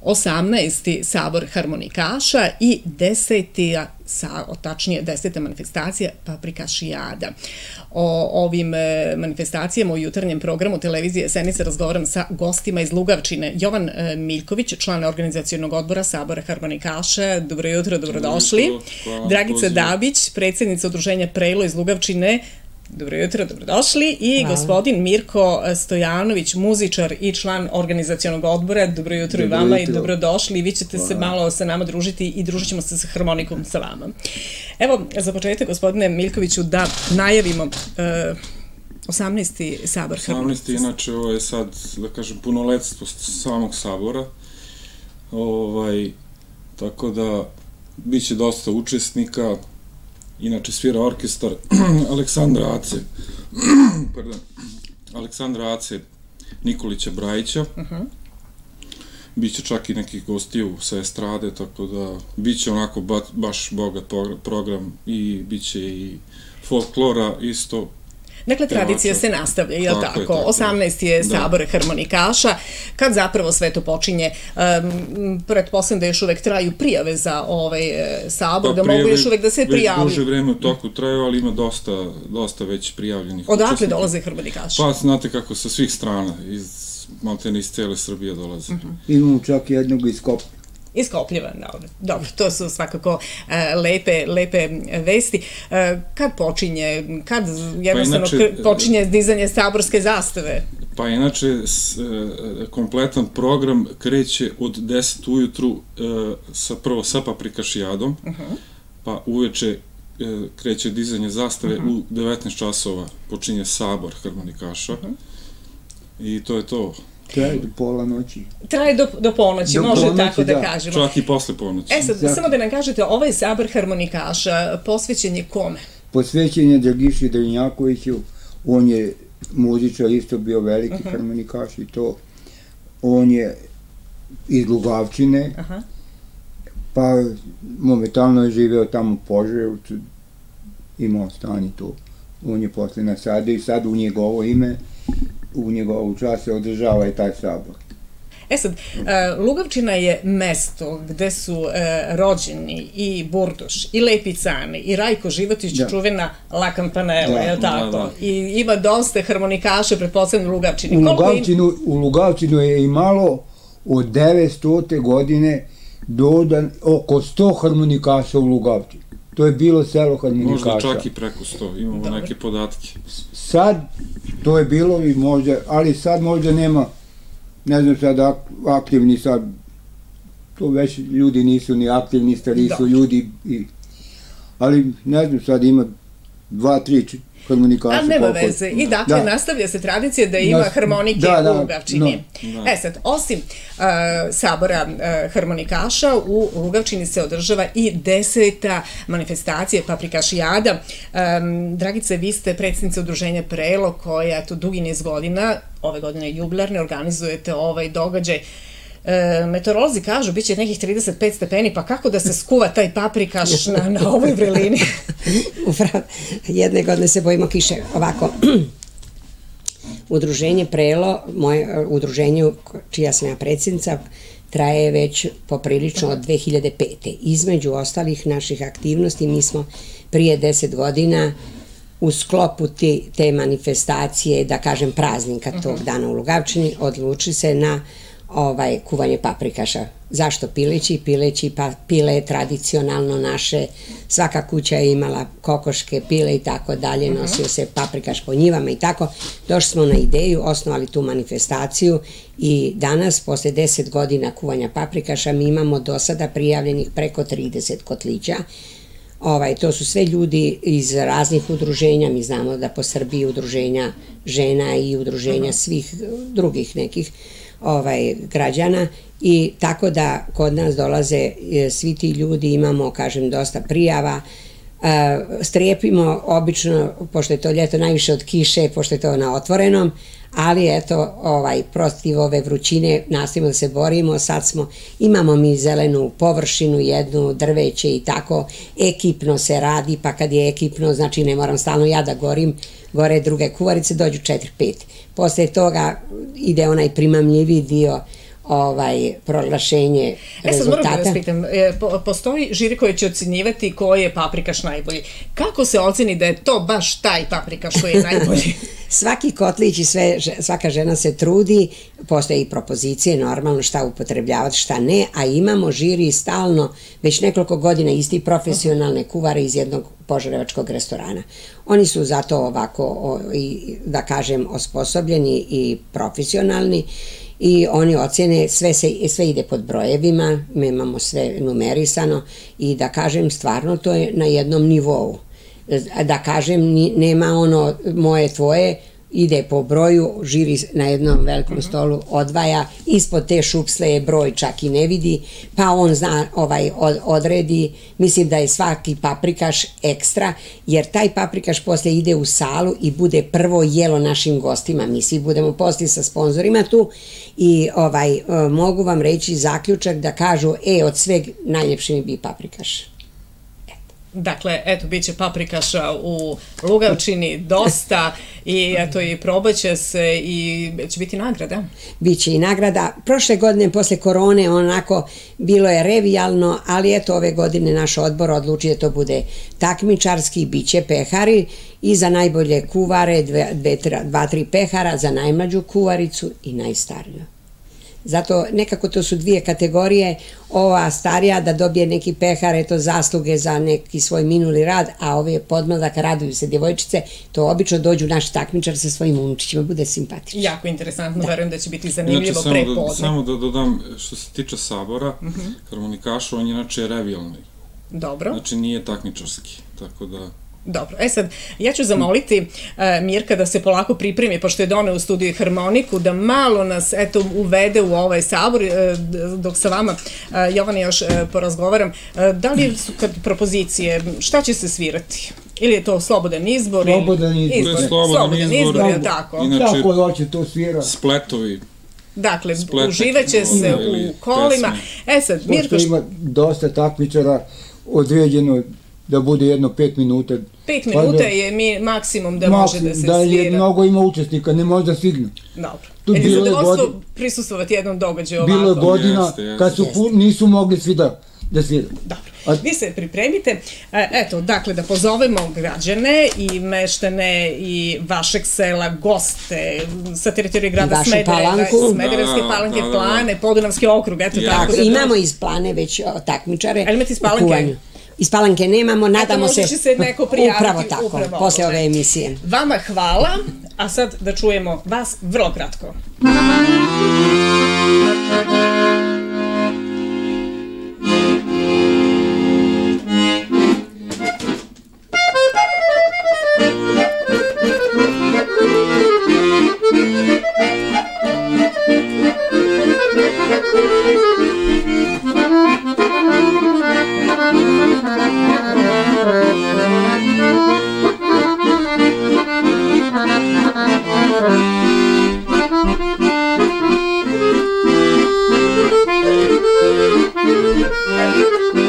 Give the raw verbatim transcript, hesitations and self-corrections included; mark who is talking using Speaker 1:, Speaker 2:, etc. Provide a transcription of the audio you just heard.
Speaker 1: osamnaesti sabor harmonikaša i deseti, tačnije deseta manifestacija Paprikašijada. O ovim manifestacijama u jutarnjem programu televizije Senica razgovaram sa gostima iz Lugavčine. Jovan Miljković, član organizacionog odbora sabora harmonikaša. Dobro jutro, dobrodošli. Dragica Dabić, predsjednica udruženja Prelo iz Lugavčine. Dobro jutro, dobrodošli. I gospodin Mirko Stojanović, muzičar i član organizacionog odbora. Dobro jutro i vama i dobrodošli. Vi ćete se malo sa nama družiti i družit ćemo se sa harmonikom sa vama. Evo, za početak, gospodine Miljkoviću, da najavimo osamnaesti sabor harmonikaša.
Speaker 2: osamnaesti inače, ovo je sad, da kažem, punoletstvo samog sabora. Tako da, bit će dosta učesnika. Inače svira orkestar Aleksandra Ace, pardon, Aleksandra Ace Nikolića Brajića. Biće čak i nekih gostiju sa estrade, tako da biće onako baš bogat program i biće i folklora isto.
Speaker 1: Dakle, tradicija se nastavlja, je li tako? osamnaesti je sabor harmonikaša. Kad zapravo sve to počinje? Pretpostavljam da još uvek traju prijave za ovaj sabor, da mogu još uvek da se prijavljaju.
Speaker 2: Već duže vreme u toku traju, ali ima dosta već prijavljenih učesnika.
Speaker 1: Odakle dolaze harmonikaši?
Speaker 2: Pa, znate kako, sa svih strana, maltene iz cele Srbije dolaze.
Speaker 3: Imamo čak jednog iz Kopljeva.
Speaker 1: Iz Kopljeva, dobro, to su svakako lepe vesti. Kad počinje, kad jednostavno počinje dizanje saborske zastave?
Speaker 2: Pa inače, kompletan program kreće od deset ujutru, prvo sa Paprikašijadom, pa uveče kreće dizanje zastave, u devetnaest časova počinje sabor harmonikaša i to je to.
Speaker 3: Traje do pola noći.
Speaker 1: Traje do ponoći, može tako da kažemo.
Speaker 2: Čak i posle ponoći.
Speaker 1: E sad, samo da nam kažete, ovaj sabor harmonikaša posvećen je kome?
Speaker 3: Posvećen je Dragiši Drnjakoviću, on je muzičar, isto bio veliki harmonikaš i to. On je iz Lugavčine, pa momentalno je živeo tamo u Požarevcu, imao stan i to. On je posle nasadio i sad u njegovo ime u njegovu čast se održava i taj sabor.
Speaker 1: E sad, Lugavčina je mesto gde su rođeni i Burduš, i Lepi Cane, i Rajko Životić, čuvena La Campanella, je li tako? I ima dosta harmonikaša, pretpostavljam, u Lugavčini.
Speaker 3: U Lugavčinu je imalo od devetstote godine do oko sto harmonikaša u Lugavčinu. To je bilo selo harmonikaša.
Speaker 2: Možda čak i preko sto, imamo neke podatke.
Speaker 3: Sad, to je bilo i možda, ali sad možda nema, ne znam sad aktivni sad, to već ljudi nisu ni aktivni, stari su ljudi, ali ne znam sad ima dva, tri harmonikaša.
Speaker 1: Ali nema veze. I dakle, nastavlja se tradicija da ima harmonike u Lugavčini. E sad, osim sabora harmonikaša, u Lugavčini se održava i deseta manifestacija Paprikašijada. Dragice, vi ste predsjednica udruženja Prelo, koja tu dugi niz godina, ove godine jubilarne, organizujete ovaj događaj. Meteorolozi kažu, bit će nekih trideset pet stepeni, pa kako da se skuva taj paprikaš na ovoj vrelini?
Speaker 4: Upravo, jedne godine se bojimo kiše. Ovako, udruženje Prelo, moje udruženje, čija sam ja predsjednica, traje već poprilično od dve hiljade pete. Između ostalih naših aktivnosti, mi smo prije deset godina u sklopu te manifestacije, da kažem praznika tog dana u Lugavčini, odlučili se na kuvanje paprikaša. Zašto pileći? Pileći, pa pile je tradicionalno naše, svaka kuća je imala kokoške, pile i tako dalje, nosio se paprikaš po njivama i tako. Došli smo na ideju, osnovali tu manifestaciju i danas, posle deset godina kuvanja paprikaša, mi imamo do sada prijavljenih preko trideset kotlića. To su sve ljudi iz raznih udruženja, mi znamo da po Srbiji udruženja žena i udruženja svih drugih nekih građana i tako da kod nas dolaze svi ti ljudi, imamo, kažem, dosta prijava, strepimo obično, pošto je to ljeto najviše od kiše, pošto je to na otvorenom, ali eto, protiv ove vrućine nastavimo da se borimo, sad smo, imamo mi zelenu površinu, jednu drveće i tako, ekipno se radi, pa kad je ekipno, znači ne moram stalno ja da gorim, gore druge kuvarice, dođu četiri pet. Posle toga ide onaj primamljivi dio ovaj, proglašenje rezultata.
Speaker 1: E sad moram da vas pitam, e, po, postoji žiri koji će ocenjivati koji je paprikaš najbolji. Kako se oceni da je to baš taj paprikaš koji je najbolji?
Speaker 4: Svaki kotlić i sve, svaka žena se trudi, postoje i propozicije normalno šta upotrebljavati, šta ne, a imamo žiri stalno već nekoliko godina isti profesionalne kuvare iz jednog požarevačkog restorana. Oni su zato ovako, o, i, da kažem, osposobljeni i profesionalni i oni ocjene, sve, se, sve ide pod brojevima, mi imamo sve numerisano i da kažem stvarno to je na jednom nivou. Da kažem, nema ono moje tvoje, ide po broju, žiri na jednom velikom stolu, odvaja, ispod te šupsle je broj čak i ne vidi, pa on zna, ovaj, odredi, mislim da je svaki paprikaš ekstra, jer taj paprikaš poslije ide u salu i bude prvo jelo našim gostima, mi svi budemo poslije sa sponzorima tu i ovaj, mogu vam reći zaključak da kažu, e, od sveg najljepši mi bi paprikaš.
Speaker 1: Dakle, eto, bit će paprikaša u Lugavčini dosta i eto, i probat će se i će biti nagrada.
Speaker 4: Biće i nagrada. Prošle godine, posle korone, onako, bilo je revijalno, ali eto, ove godine naš odbor odluči da to bude takmičarski, bit će pehari i za najbolje kuvare, dve, dve, dva, tri pehara, za najmlađu kuvaricu i najstariju. Zato nekako to su dvije kategorije, ova starija da dobije neki pehar, eto zasluge za neki svoj minuli rad, a ove podmladak raduju se djevojčice, to obično dođu naši takmičar sa svojim unučićima, bude simpatično.
Speaker 1: Jako interesantno, da. Verujem da će biti zanimljivo pre podne.
Speaker 2: Da, samo da dodam, što se tiče sabora, uh -huh. harmonikaša, on je inače revijalni.
Speaker 1: Dobro.
Speaker 2: Znači nije takmičarski, tako da...
Speaker 1: Dobro, e sad, ja ću zamoliti uh, Mirka da se polako pripremi, pošto je doneo u studiju harmoniku, da malo nas, eto, uvede u ovaj sabor, uh, dok sa vama, uh, Jovana, još uh, porazgovaram. Uh, da li su kad propozicije, šta će se svirati? Ili je to slobodan izbor?
Speaker 3: Slobodan izbor.
Speaker 1: izbor.
Speaker 2: Slobodan, slobodan izbor,
Speaker 1: izbor, je tako?
Speaker 2: Inače,
Speaker 3: tako hoće to svira.
Speaker 2: Spletovi.
Speaker 1: Dakle, uživaće se u kolima. E sad, Mirko...
Speaker 3: Pošto ima dosta takmičara, određeno da bude jedno pet minuta.
Speaker 1: Pet minuta je mi maksimum da može da se svira.
Speaker 3: Da je mnogo ima učesnika, ne može da stigne.
Speaker 1: Dobro. Je li zadovoljstvo prisustvovati jednom događaju ovako?
Speaker 3: Bilo je godina kad su nisu mogli svi da svira.
Speaker 1: Dobro. Vi se pripremite. Eto, dakle, da pozovemo građane i meštane i vašeg sela, goste sa teritorije grada Smederevske Palanke, Plane, Podunavski okrug.
Speaker 4: Imamo iz Plane već takmičare.
Speaker 1: Ali imate iz Palanke?
Speaker 4: Iz Palanke nemamo, nadamo se,
Speaker 1: se neko prijaviti,
Speaker 4: upravo tako, upravo posle ove emisije.
Speaker 1: Vama hvala, a sad da čujemo vas vrlo kratko. Thank you.